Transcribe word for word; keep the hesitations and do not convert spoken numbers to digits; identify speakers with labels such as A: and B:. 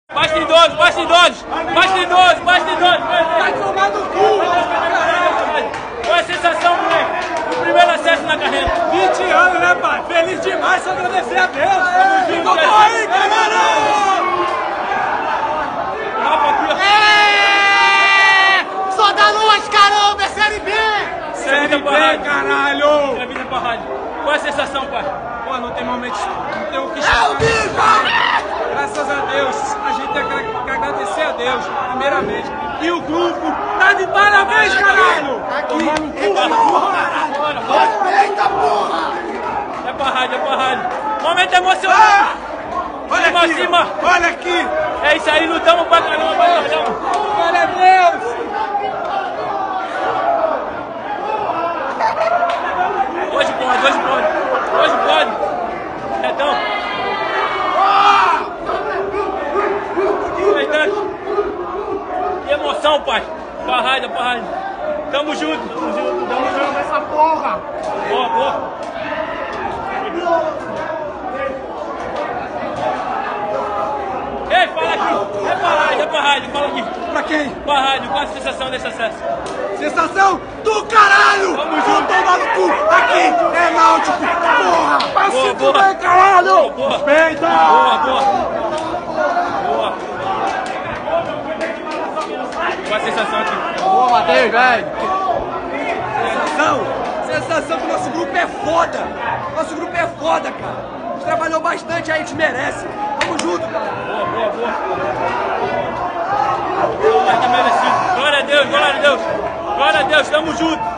A: Bastidores, bastidores, bastidores, bastidores.
B: Vai tomar no cu!
A: Qual é a sensação, moleque? O primeiro acesso na carreira.
B: vinte anos, né, pai? Feliz demais, só agradecer a Deus. Tamo junto,
A: Jesus.
B: aí, caralho!
A: Rafa aqui, ó.
C: É! Só da luz, caramba, é Série B!
B: Série B, caralho!
A: Entrevista pra rádio. Qual é a sensação, pai?
B: Pô, não tem momento, não tem o que
C: É o
B: explicar.
C: Viva!
B: Graças a Deus, a gente tem que agradecer a Deus, primeiramente. E o grupo tá de parabéns, caralho!
C: Aqui, eita porra, caralho! Respeita, porra!
A: É pra rádio, é pra rádio. Momento emocionante.
B: Ah! Olha
A: Cima,
B: aqui,
A: cima.
B: olha aqui!
A: É isso aí, lutamos pra caramba, vai olhar.
B: Glória a Deus!
A: Hoje pode, hoje pode. Hoje pode. Retão. Que emoção, pai. Pra rádio, pra rádio. Tamo junto, tamo junto, tamo junto.
C: Essa porra!
A: Boa, boa. Ei, fala aqui. É pra rádio, é pra rádio, fala aqui.
B: Pra quem?
A: Pra rádio, qual a sensação desse acesso?
B: Sensação do caralho!
A: Tamo junto.
B: Toma no cu! Aqui é Náutico! Porra! Pra
A: Boa,
B: se
A: boa.
B: fuder, caralho!
A: Boa, boa.
B: Respeita!
A: Boa, boa. Boa. Qual a sensação aqui?
C: Boa, Matheus, velho!
B: Sensação? Sensação que o nosso grupo é foda! Nosso grupo é foda, cara! A gente trabalhou bastante, aí a gente merece! Tamo junto, cara!
A: Boa, boa, boa. Mais que merecido. Glória a Deus, glória a Deus. Glória a Deus, tamo junto.